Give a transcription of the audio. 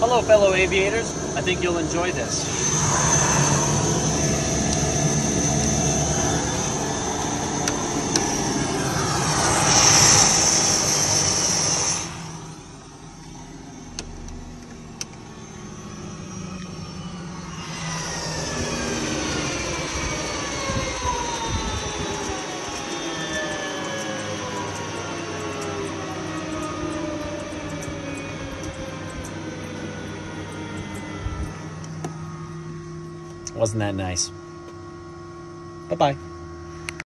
Hello, fellow aviators. I think you'll enjoy this. Wasn't that nice? Bye-bye.